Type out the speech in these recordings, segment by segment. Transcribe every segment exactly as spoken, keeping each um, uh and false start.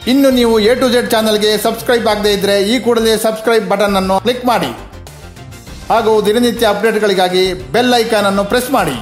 ಇನ್ನು ನೀವು A to Z ಚಾನಲ್ಗೆ ಸಬ್ಸ್ಕ್ರೈಬ್ ಆಗದೇ ಇದ್ದರೆ ಈ ಕೂಡಲೇ ಸಬ್ಸ್ಕ್ರೈಬ್ ಬಟನ್ ಅನ್ನು ಕ್ಲಿಕ್ ಮಾಡಿ ಹಾಗೂ ದಿನನಿತ್ಯ ಅಪ್ಡೇಟ್ಗಳಿಗಾಗಿ ಬೆಲ್ ಐಕಾನ್ ಅನ್ನು ಪ್ರೆಸ್ ಮಾಡಿ.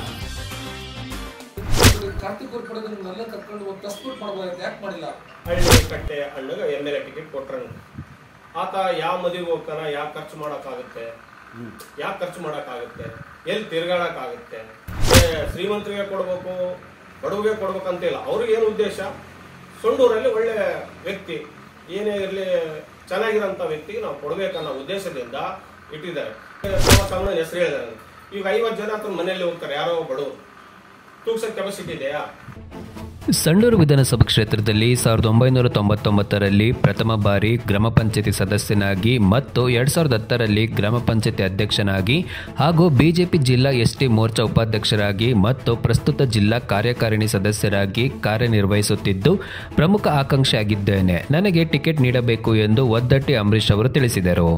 ಹಳ್ಳಿ ಕಟ್ಟೆ ಅಣ್ಣಗೆ ಎಮ್ ಎಲ್ ಎ ಟಿಕೆಟ್ ಕೊಟ್ರ ಆತ ಯಾವ ಮದುವೆಗೆ ಹೋಗ್ತಾನ, ಯಾವ ಖರ್ಚು ಮಾಡೋಕ್ಕಾಗುತ್ತೆ, ಯಾಕೆ ಖರ್ಚು ಮಾಡೋಕ್ಕಾಗುತ್ತೆ, ಎಲ್ಲಿ ತಿರ್ಗಾಡಕ್ಕಾಗುತ್ತೆ, ಶ್ರೀಮಂತರಿಗೆ ಕೊಡ್ಬೇಕು ಬಡವಿಗೆ ಕೊಡ್ಬೇಕಂತಿಲ್ಲ. ಅವ್ರಿಗೆ ಏನು ಉದ್ದೇಶ, ಸೊಂಡೂರಲ್ಲಿ ಒಳ್ಳೆ ವ್ಯಕ್ತಿ ಏನೇ ಇರಲಿ ಚೆನ್ನಾಗಿರೋಂಥ ವ್ಯಕ್ತಿಗೆ ನಾವು ಕೊಡ್ಬೇಕನ್ನೋ ಉದ್ದೇಶದಿಂದ ಇಟ್ಟಿದ್ದಾರೆ. ಸಾಮಾನ್ಯ ಹೆಸರು ಹೇಳಿದಾರೆ. ಈಗ ಐವತ್ತು ಜನ ಅಥವಾ ಮನೆಯಲ್ಲಿ ಹೋಗ್ತಾರೆ, ಯಾರೋ ಬಡವರು, ತೂಗ್ಸೋ ಕೆಪಾಸಿಟಿ ಇದೆಯಾ? ಸಂಡೂರು ವಿಧಾನಸಭಾ ಕ್ಷೇತ್ರದಲ್ಲಿ ಸಾವಿರದ ಒಂಬೈನೂರ ತೊಂಬತ್ತೊಂಬತ್ತರಲ್ಲಿ ಪ್ರಥಮ ಬಾರಿ ಗ್ರಾಮ ಪಂಚಾಯತಿ ಸದಸ್ಯನಾಗಿ ಮತ್ತು ಎರಡು ಸಾವಿರದ ಹತ್ತರಲ್ಲಿ ಗ್ರಾಮ ಪಂಚಾಯತಿ ಅಧ್ಯಕ್ಷನಾಗಿ ಹಾಗೂ ಬಿಜೆಪಿ ಜಿಲ್ಲಾ ಎಸ್ಟಿ ಮೋರ್ಚಾ ಉಪಾಧ್ಯಕ್ಷರಾಗಿ ಮತ್ತು ಪ್ರಸ್ತುತ ಜಿಲ್ಲಾ ಕಾರ್ಯಕಾರಿಣಿ ಸದಸ್ಯರಾಗಿ ಕಾರ್ಯನಿರ್ವಹಿಸುತ್ತಿದ್ದು ಪ್ರಮುಖ ಆಕಾಂಕ್ಷಿಯಾಗಿದ್ದೇನೆ. ನನಗೆ ಟಿಕೆಟ್ ನೀಡಬೇಕು ಎಂದು ಒದ್ದಟ್ಟಿ ಅಂಬರೀಶ್ ಅವರು ತಿಳಿಸಿದರು.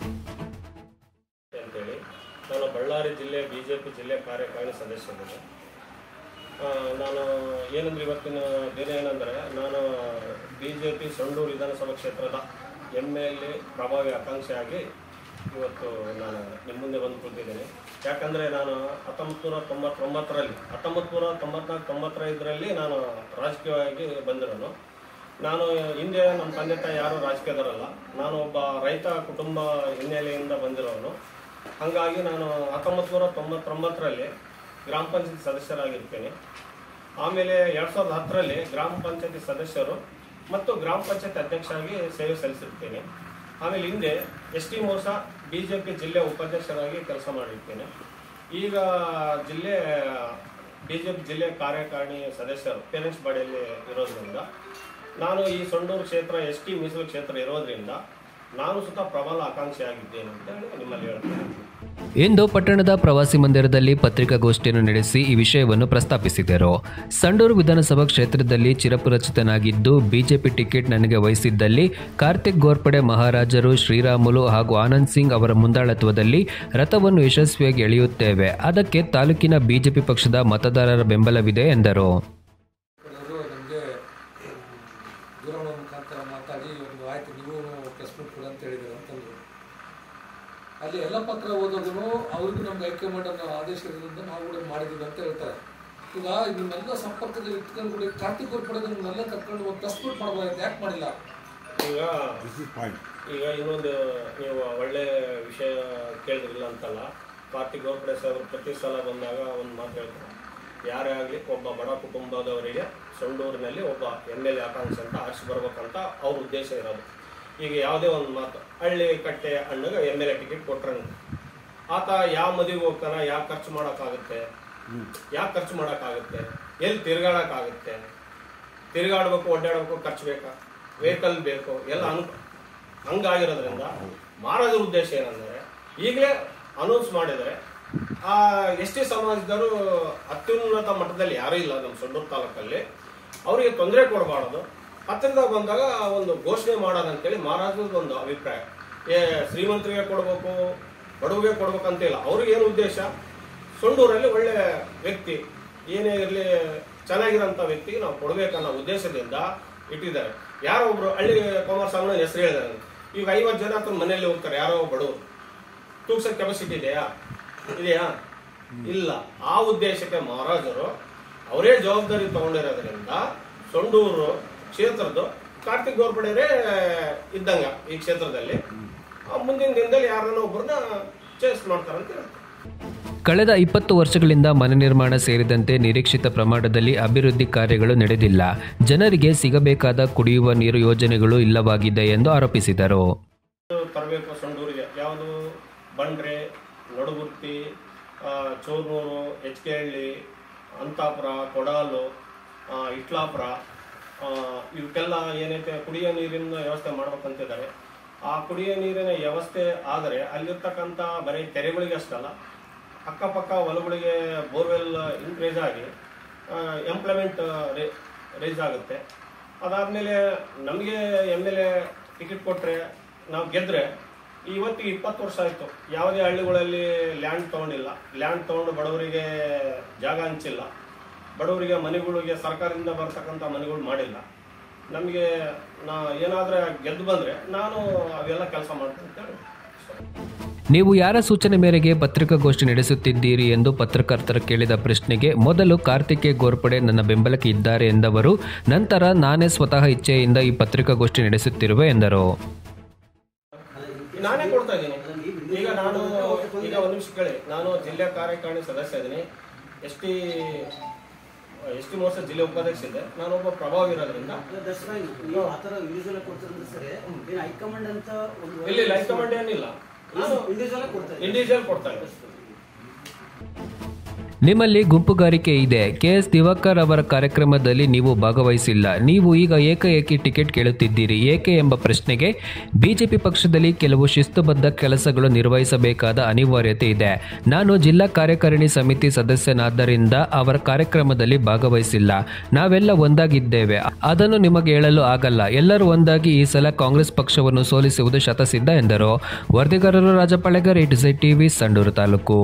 ನಾನು ಬಳ್ಳಾರಿ ಜಿಲ್ಲೆ ಬಿಜೆಪಿ ಜಿಲ್ಲೆ ಕಾರ್ಯಕಾರಿಣಿ ಸದಸ್ಯನಿದ್ದೆ. ನಾನು ಏನಂದ್ರೆ ಇವತ್ತಿನ ದಿನ ಏನಂದರೆ, ನಾನು ಬಿ ಜೆ ಪಿ ಸಂಡೂರು ವಿಧಾನಸಭಾ ಕ್ಷೇತ್ರದ ಎಮ್ ಎಲ್ ಎ ಪ್ರಭಾವಿ ಆಕಾಂಕ್ಷಿಯಾಗಿ ಇವತ್ತು ನಾನು ನಿಮ್ಮ ಮುಂದೆ ಬಂದು ಕೂತಿದ್ದೇನೆ. ಯಾಕಂದರೆ ನಾನು ಹತ್ತೊಂಬತ್ತು ನೂರ ತೊಂಬತ್ತೊಂಬತ್ತರಲ್ಲಿ ಹತ್ತೊಂಬತ್ತು ನೂರ ತೊಂಬತ್ನಾಲ್ಕು ತೊಂಬತ್ತೈದರಲ್ಲಿ ನಾನು ರಾಜಕೀಯವಾಗಿ ಬಂದಿರೋನು. ನಾನು ಹಿಂದೆ ನಮ್ಮ ತಂದೆ ತಾಯಿ ಯಾರೂ ರಾಜಕೀಯದವರಲ್ಲ, ನಾನು ಒಬ್ಬ ರೈತ ಕುಟುಂಬ ಹಿನ್ನೆಲೆಯಿಂದ ಬಂದಿರೋನು. ಹಾಗಾಗಿ ನಾನು ಹತ್ತೊಂಬತ್ತು ನೂರ ತೊಂಬತ್ತೊಂಬತ್ತರಲ್ಲಿ ಗ್ರಾಮ ಪಂಚಾಯತಿ ಸದಸ್ಯರಾಗಿರ್ತೇನೆ. ಆಮೇಲೆ ಎರಡು ಸಾವಿರದ ಹತ್ತರಲ್ಲಿ ಗ್ರಾಮ ಪಂಚಾಯತಿ ಸದಸ್ಯರು ಮತ್ತು ಗ್ರಾಮ ಪಂಚಾಯತಿ ಅಧ್ಯಕ್ಷರಾಗಿ ಸೇವೆ ಸಲ್ಲಿಸಿರ್ತೇನೆ. ಆಮೇಲೆ ಹಿಂದೆ S T Morcha B J P ಜಿಲ್ಲೆ ಉಪಾಧ್ಯಕ್ಷರಾಗಿ ಕೆಲಸ ಮಾಡಿರ್ತೇನೆ. ಈಗ ಜಿಲ್ಲೆ ಬಿ ಜೆ ಪಿ ಜಿಲ್ಲೆ ಕಾರ್ಯಕಾರಿಣಿ ಸದಸ್ಯರು ಪೇರೆಂಟ್ಸ್ ಬಾಡಿಯಲ್ಲಿ ಇರೋದ್ರಿಂದ ನಾನು ಈ ಸಂಡೂರು ಕ್ಷೇತ್ರ ಎಸ್ ಟಿ ಮೀಸಲು ಕ್ಷೇತ್ರ ಇರೋದ್ರಿಂದ ನಾನು ಸುತ್ತ ಪ್ರಬಲ ಆಕಾಂಕ್ಷಿಯಾಗಿದ್ದೇನೆ ಅಂತ ಹೇಳಿ ನಿಮ್ಮಲ್ಲಿ ಹೇಳ್ತೇನೆ. ಇಂದು ಪಟ್ಟಣದ ಪ್ರವಾಸಿ ಮಂದಿರದಲ್ಲಿ ಪತ್ರಿಕಾಗೋಷ್ಠಿಯನ್ನು ನಡೆಸಿ ಈ ವಿಷಯವನ್ನು ಪ್ರಸ್ತಾಪಿಸಿದರು. ಸಂಡೂರು ವಿಧಾನಸಭಾ ಕ್ಷೇತ್ರದಲ್ಲಿ ಚಿರಪರಿಚಿತನಾಗಿದ್ದು ಬಿಜೆಪಿ ಟಿಕೆಟ್ ನನಗೆ ವಹಿಸಿದ್ದಲ್ಲಿ ಕಾರ್ತಿಕ್ ಗೋರ್ಪಡೆ ಮಹಾರಾಜರು, ಶ್ರೀರಾಮುಲು ಹಾಗೂ ಆನಂದ್ ಸಿಂಗ್ ಅವರ ಮುಂದಾಳತ್ವದಲ್ಲಿ ರಥವನ್ನು ಯಶಸ್ವಿಯಾಗಿ ಎಳೆಯುತ್ತೇವೆ. ಅದಕ್ಕೆ ತಾಲೂಕಿನ ಬಿಜೆಪಿ ಪಕ್ಷದ ಮತದಾರರ ಬೆಂಬಲವಿದೆ ಎಂದರು. ಅಲ್ಲಿ ಎಲ್ಲ ಪತ್ರ ಓದೋದು ಅವ್ರಿಗೂ ನಮ್ಗೆ ಹೈಕಮಾಂಡ್ ಅನ್ನೋ ಆದೇಶದಿಂದ ನಾವು ಕೂಡ ಮಾಡಿದ್ದೀವಿ ಅಂತ ಹೇಳ್ತಾರೆ. ಈಗ ನಿಮ್ಮೆಲ್ಲ ಸಂಪರ್ಕದಲ್ಲಿ ಇಟ್ಕೊಂಡು ಕಾರ್ತಿಕ್ ಗೋರ್ಪಡೆ ನಿಮ್ಮೆಲ್ಲ ಕರ್ಕೊಂಡು ಒಂದು ಪ್ರೆಸ್ಮೀಟ್ ಮಾಡಬಹುದು, ಯಾಕೆ ಮಾಡಿಲ್ಲ? ಈಗ ಈಗ ಇನ್ನೊಂದು ನೀವು ಒಳ್ಳೆ ವಿಷಯ ಕೇಳಿದ್ರಿಲ್ಲ ಅಂತಲ್ಲ. ಕಾರ್ತಿಕ್ ಗೋರ್ಪಡೆ ಸಾಹೇಬರು ಪ್ರತಿ ಸಲ ಬಂದಾಗ ಒಂದು ಮಾತು ಹೇಳ್ತಾರೆ, ಯಾರೇ ಆಗಲಿ ಒಬ್ಬ ಬಡ ಕುಟುಂಬದವರಿಗೆ ಸಂಡೂರಿನಲ್ಲಿ ಒಬ್ಬ ಎಮ್ ಎಲ್ ಎ ಆಕಾಂಕ್ಷಿ ಅಂತ ಆರಿಸಿ ಬರ್ಬೇಕಂತ ಅವ್ರ ಉದ್ದೇಶ ಇರೋದು. ಈಗ ಯಾವುದೇ ಒಂದು ಮಾತು, ಹಳ್ಳಿ ಕಟ್ಟೆ ಅಣ್ಣಗೆ ಎಮ್ ಎಲ್ ಎ ಟಿಕೆಟ್ ಕೊಟ್ರ ಆತ ಯಾವ ಮದುವೆಗೆ ಹೋಗ್ತಾನ, ಯಾವ ಖರ್ಚು ಮಾಡೋಕ್ಕಾಗುತ್ತೆ, ಯಾಕೆ ಖರ್ಚು ಮಾಡೋಕ್ಕಾಗುತ್ತೆ, ಎಲ್ಲಿ ತಿರ್ಗಾಡಕ್ಕಾಗುತ್ತೆ, ತಿರ್ಗಾಡ್ಬೇಕು, ಒಡ್ಡಾಡ್ಬೇಕು, ಖರ್ಚು ಬೇಕಾ, ವೆಹಿಕಲ್ ಬೇಕು, ಎಲ್ಲ ಅನು ಹಂಗಾಗಿರೋದ್ರಿಂದ ಮಹಾರಾಜರ ಉದ್ದೇಶ ಏನಂದರೆ ಈಗಲೇ ಅನೌನ್ಸ್ ಮಾಡಿದರೆ ಆ ಎಸ್ ಟಿ ಸಮಾಜದವರು ಅತ್ಯುನ್ನತ ಮಟ್ಟದಲ್ಲಿ ಯಾರೂ ಇಲ್ಲ ನಮ್ಮ ಸಂಡೂರು ತಾಲೂಕಲ್ಲಿ, ಅವರಿಗೆ ತೊಂದರೆ ಕೊಡಬಾರ್ದು, ಹತ್ತಿರದಾಗ ಬಂದಾಗ ಒಂದು ಘೋಷಣೆ ಮಾಡೋದಂತೇಳಿ ಮಹಾರಾಜರದ ಒಂದು ಅಭಿಪ್ರಾಯ. ಏ ಶ್ರೀಮಂತರಿಗೆ ಕೊಡಬೇಕು ಬಡವಿಗೆ ಕೊಡ್ಬೇಕಂತಿಲ್ಲ. ಅವ್ರಿಗೆ ಏನು ಉದ್ದೇಶ, ಸೊಂಡೂರಲ್ಲಿ ಒಳ್ಳೆ ವ್ಯಕ್ತಿ ಏನೇ ಇರಲಿ ಚೆನ್ನಾಗಿರೋಂಥ ವ್ಯಕ್ತಿಗೆ ನಾವು ಕೊಡ್ಬೇಕನ್ನೋ ಉದ್ದೇಶದಿಂದ ಇಟ್ಟಿದ್ದಾರೆ. ಯಾರೋ ಒಬ್ರು ಹಳ್ಳಿ ಕುಮಾರಸ್ವಾಮಿ ಹೆಸರು ಹೇಳಿದಾರೆ. ಈಗ ಐವತ್ತು ಜನ ಅಥವಾ ಮನೆಯಲ್ಲಿ ಹೋಗ್ತಾರೆ, ಯಾರೋ ಬಡವರು, ತೂಗ್ಸೋ ಕೆಪಾಸಿಟಿ ಇದೆಯಾ ಇದೆಯಾ ಇಲ್ಲ. ಆ ಉದ್ದೇಶಕ್ಕೆ ಮಹಾರಾಜರು ಅವರೇ ಜವಾಬ್ದಾರಿ ತಗೊಂಡಿರೋದ್ರಿಂದ ಸೊಂಡೂರು ಕ್ಷೇತ್ರದ್ದು ಕಾರ್ತಿಕ್ ಗೋರ್ಪಡೆಯರೇ ಇದ್ದಂಗ ಈ ಕ್ಷೇತ್ರದಲ್ಲಿ ಮುಂದಿನ ದಿನದಲ್ಲಿ ಯಾರನ್ನ ಒಬ್ಬರನ್ನ ಚೇಸ್ ಮಾಡ್ತಾರಂತ ಹೇಳ್ತಾರೆ. ಕಳೆದ ಇಪ್ಪತ್ತು ವರ್ಷಗಳಿಂದ ಮನೆ ನಿರ್ಮಾಣ ಸೇರಿದಂತೆ ನಿರೀಕ್ಷಿತ ಪ್ರಮಾಣದಲ್ಲಿ ಅಭಿವೃದ್ಧಿ ಕಾರ್ಯಗಳು ನಡೆದಿಲ್ಲ. ಜನರಿಗೆ ಸಿಗಬೇಕಾದ ಕುಡಿಯುವ ನೀರು ಯೋಜನೆಗಳು ಇಲ್ಲವಾಗಿದೆ ಎಂದು ಆರೋಪಿಸಿದರು. ತರಬೇಕು ಸಂಡೂರಿಗೆ ಯಾವುದು ಬಂಡ್ರೆ, ನಡುಗುರ್ತಿ, ಚೋರ್ನೂರು, ಎಚ್ ಕೆ ಹಳ್ಳಿ, ಅಂತಾಪುರ, ಕೊಡಾಲು, ಇಟ್ಲಾಪುರ, ಇವಕ್ಕೆಲ್ಲ ಏನೈತೆ ಕುಡಿಯೋ ನೀರಿನ ವ್ಯವಸ್ಥೆ ಮಾಡ್ಬೇಕಂತಿದ್ದಾರೆ. ಆ ಕುಡಿಯೋ ನೀರಿನ ವ್ಯವಸ್ಥೆ ಆದರೆ ಅಲ್ಲಿರ್ತಕ್ಕಂಥ ಬರೀ ಕೆರೆಗಳಿಗೆ ಅಷ್ಟಲ್ಲ, ಅಕ್ಕಪಕ್ಕ ಹೊಲಗಳಿಗೆ ಬೋರ್ವೆಲ್ ಇನ್ಕ್ರೀಸ್ ಆಗಿ ಎಂಪ್ಲಾಯ್ಮೆಂಟ್ ರೈಸ್ ಆಗುತ್ತೆ. ಅದಾದಮೇಲೆ ನಮಗೆ ಎಮ್ ಎಲ್ ಎ ಟಿಕೆಟ್ ಕೊಟ್ಟರೆ ನಾವು ಗೆದ್ದರೆ ಇವತ್ತಿಗೆ ಇಪ್ಪತ್ತು ವರ್ಷ ಆಯಿತು, ಯಾವುದೇ ಹಳ್ಳಿಗಳಲ್ಲಿ ಲ್ಯಾಂಡ್ ತೊಗೊಂಡಿಲ್ಲ. ಲ್ಯಾಂಡ್ ತೊಗೊಂಡು ಬಡವರಿಗೆ ಜಾಗ ಹಂಚಿಲ್ಲ, ಬಡವರಿಗೆ ಮನೆಗಳಿಗೆ ಸರ್ಕಾರದಿಂದ ಬರ್ತಕ್ಕಂಥ ಮನೆಗಳು ಮಾಡಿಲ್ಲ. ನಮಗೆ ನಾ ಏನಾದರೂ ಗೆದ್ದು ಬಂದರೆ ನಾನು ಅವೆಲ್ಲ ಕೆಲಸ ಮಾಡ್ತೀನಿ ಅಂತೇಳಿ. ನೀವು ಯಾರ ಸೂಚನೆ ಮೇರೆಗೆ ಪತ್ರಿಕಾಗೋಷ್ಠಿ ನಡೆಸುತ್ತಿದ್ದೀರಿ ಎಂದು ಪತ್ರಕರ್ತರ ಕೇಳಿದ ಪ್ರಶ್ನೆಗೆ ಮೊದಲು ಕಾರ್ತಿಕೇಯ ಗೋರ್ಪಡೆ ನನ್ನ ಬೆಂಬಲಕ್ಕೆ ಇದ್ದಾರೆ ಎಂದವರು, ನಂತರ ನಾನೇ ಸ್ವತಃ ಇಚ್ಛೆಯಿಂದ ಈ ಪತ್ರಿಕಾಗೋಷ್ಠಿ ನಡೆಸುತ್ತಿರುವೆ ಎಂದರು. ನಾನೇ ಕೊಡ್ತಾ ಇದ್ದೀನಿ. ಈಗ ನಾನು ಈಗ ಒಂದು ನಿಮಿಷ ಕೇಳಿ, ನಾನು ಜಿಲ್ಲಾ ಕಾರ್ಯಕಾರಿಣಿ ಸದಸ್ಯ ಇದ್ದೀನಿ. S T S T Morcha ಜಿಲ್ಲೆ ಉಪಾಧ್ಯಕ್ಷ ಇದೆ. ನಾನೊಬ್ಬ ಪ್ರಭಾವ ಇರೋದ್ರಿಂದ ಇಲ್ಲಿ ಹೈಕಮಾಂಡ್ ಏನಿಲ್ಲ, ನಾನು ಇಂಡಿವಿಜುವಲ್ ಕೊಡ್ತಾ ಇದ್ದೀನಿ. ನಿಮ್ಮಲ್ಲಿ ಗುಂಪುಗಾರಿಕೆ ಇದೆ. ಕೆ ಎಸ್ ದಿವಾಕರ್ ಅವರ ಕಾರ್ಯಕ್ರಮದಲ್ಲಿ ನೀವು ಭಾಗವಹಿಸಿಲ್ಲ. ನೀವು ಈಗ ಏಕಾಏಕಿ ಟಿಕೆಟ್ ಕೇಳುತ್ತಿದ್ದೀರಿ ಏಕೆ ಎಂಬ ಪ್ರಶ್ನೆಗೆ ಬಿಜೆಪಿ ಪಕ್ಷದಲ್ಲಿ ಕೆಲವು ಶಿಸ್ತುಬದ್ಧ ಕೆಲಸಗಳು ನಿರ್ವಹಿಸಬೇಕಾದ ಅನಿವಾರ್ಯತೆ ಇದೆ. ನಾನು ಜಿಲ್ಲಾ ಕಾರ್ಯಕಾರಿಣಿ ಸಮಿತಿ ಸದಸ್ಯನಾದ್ದರಿಂದ ಅವರ ಕಾರ್ಯಕ್ರಮದಲ್ಲಿ ಭಾಗವಹಿಸಿಲ್ಲ. ನಾವೆಲ್ಲ ಒಂದಾಗಿದ್ದೇವೆ, ಅದನ್ನು ನಿಮಗೆ ಹೇಳಲು ಆಗಲ್ಲ. ಎಲ್ಲರೂ ಒಂದಾಗಿ ಈ ಸಲ ಕಾಂಗ್ರೆಸ್ ಪಕ್ಷವನ್ನು ಸೋಲಿಸುವುದು ಶತಸಿದ್ಧ ಎಂದರು. ವರದಿಗಾರರು Rajapalegar, A to Z TV, Sandur taluk.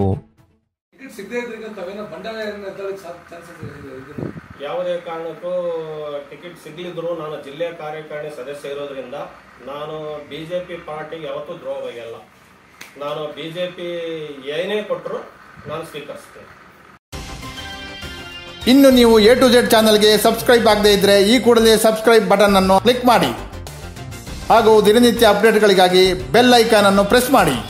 ಯಾವುದೇ ಕಾರಣಕ್ಕೂ ಟಿಕೆಟ್ ಸಿಗಲಿದ್ರು ನಾನು ಜಿಲ್ಲೆ ಕಾರ್ಯಕಾರಿಣಿ ಸದಸ್ಯ ಇರೋದ್ರಿಂದ ನಾನು ಬಿಜೆಪಿ ಪಾರ್ಟಿಗೆ ಯಾವತ್ತೂ ದ್ರೋಹ ಬಗೆಯಲ್ಲ. ನಾನು ಬಿಜೆಪಿ ಏನೇ ಕೊಟ್ಟರು ನಾನು ಸ್ವೀಕರಿಸ್ತೇನೆ. ಇನ್ನು ನೀವು ಎ ಟು ಝೆಡ್ ಚಾನಲ್ಗೆ ಸಬ್ಸ್ಕ್ರೈಬ್ ಆಗದೇ ಇದ್ರೆ ಈ ಕೂಡಲೇ ಸಬ್ಸ್ಕ್ರೈಬ್ ಬಟನ್ ಅನ್ನು ಕ್ಲಿಕ್ ಮಾಡಿ ಹಾಗೂ ದಿನನಿತ್ಯ ಅಪ್ಡೇಟ್ಗಳಿಗಾಗಿ ಬೆಲ್ ಐಕಾನ್ ಅನ್ನು ಪ್ರೆಸ್ ಮಾಡಿ.